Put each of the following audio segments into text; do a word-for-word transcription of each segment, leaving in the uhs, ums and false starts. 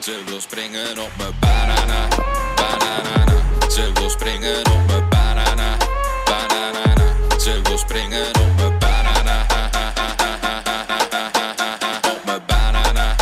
Ze wil springen op mijn banana, banana. Ze wil springen op mijn banana, banana. Ze wil springen op mijn banana, op mijn banana.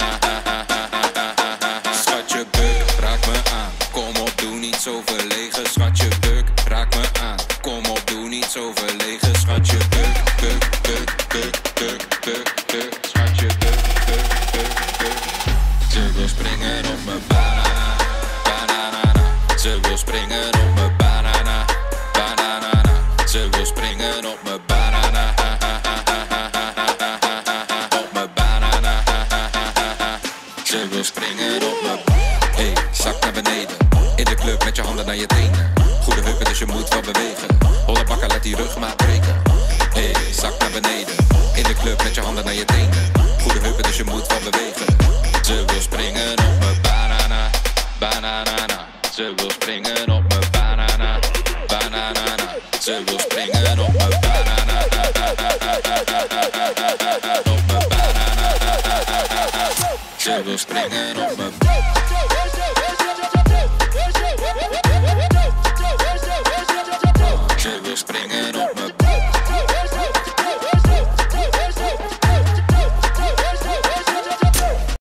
Schatje buk, raak me aan. Kom op, doe niet zo verlegen. Schatje buk, raak me aan. Kom op, doe niet zo verlegen. Schatje buk, buk, buk, buk, buk, buk, buk. Schatje buk, buk, buk, buk. Ze wil springen op mijn banana, banana. Ze wil springen op mijn banana, banana. Ze wil springen op mijn banana, op mijn banana. Ze wil springen op mijn. Hey, zak naar beneden. In de club met je handen naar je tenen. Goede heupen, dus je moet wel bewegen. Holle bakken, laat die rug maar breken. Hey, zak naar beneden. In de club met je handen naar je tenen. Goede heupen, dus je moet wel bewegen. Ze wil springen op mijn banana, banana. Ze wil springen op mijn banana, banana. Ze wil springen op mijn banana, op mijn banana. Ze wil springen op mijn